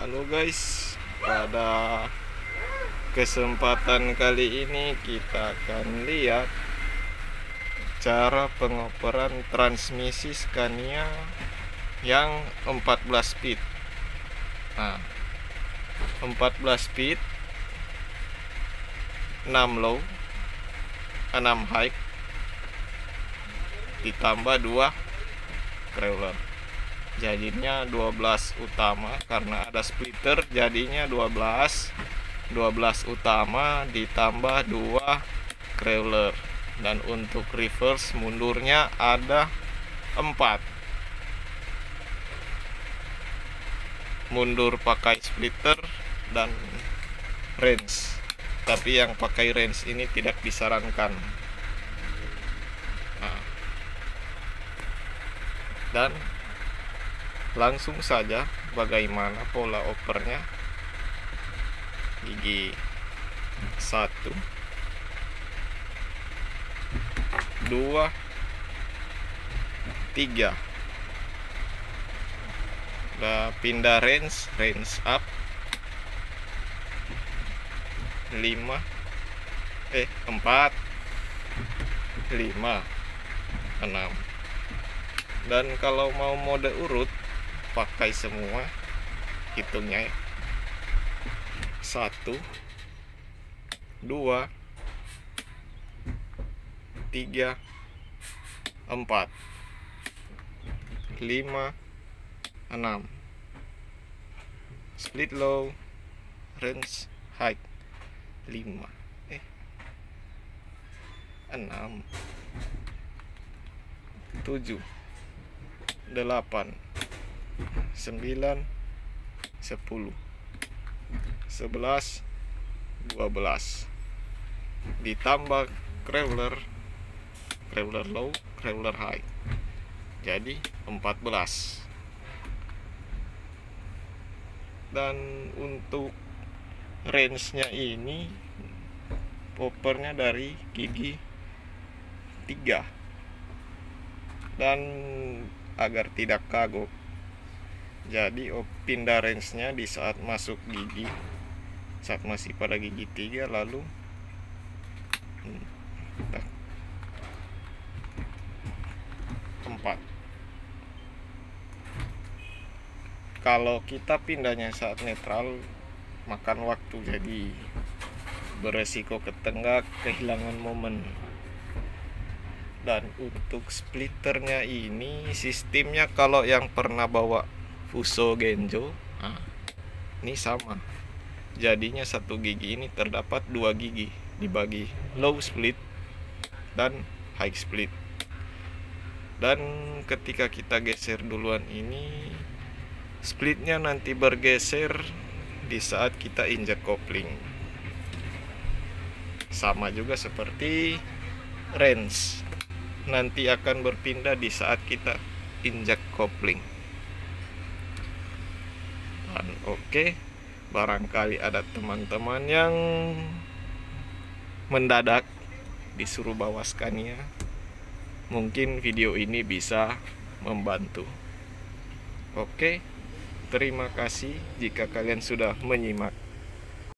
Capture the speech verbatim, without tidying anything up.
Halo guys, pada kesempatan kali ini kita akan lihat cara pengoperan transmisi Scania yang empat belas speed. Nah, empat belas speed, enam low, enam high, ditambah dua crawler. Jadinya dua belas utama, karena ada splitter jadinya dua belas. dua belas utama ditambah dua crawler. Dan untuk reverse mundurnya ada empat. Mundur pakai splitter dan range. Tapi yang pakai range ini tidak disarankan. Nah, dan langsung saja bagaimana pola opernya. Gigi satu, dua, tiga. Udah pindah range, range up. Lima, eh empat, lima, enam. Dan kalau mau mode urut, pakai semua, hitungnya ya. Satu, dua, tiga, empat, lima, enam. Split low, range high. Lima, eh enam, tujuh, delapan, sembilan, sepuluh, sebelas, dua belas, ditambah crawler, crawler low, crawler high, jadi empat belas. Dan untuk range-nya ini poppernya dari gigi tiga. Dan agar tidak kagok, jadi pindah range-nya di saat masuk gigi, saat masih pada gigi tiga, lalu empat. Kalau kita pindahnya saat netral, makan waktu, jadi beresiko ketenggak, kehilangan momen. Dan untuk splitternya ini sistemnya, kalau yang pernah bawa Fuso Genjo, nah, ini sama. Jadinya satu gigi ini terdapat dua gigi, dibagi low split dan high split. Dan ketika kita geser duluan ini, splitnya nanti bergeser di saat kita injek kopling. Sama juga seperti range, nanti akan berpindah di saat kita injek kopling. Dan oke, barangkali ada teman-teman yang mendadak disuruh bawa Scania, mungkin video ini bisa membantu. Oke, terima kasih jika kalian sudah menyimak.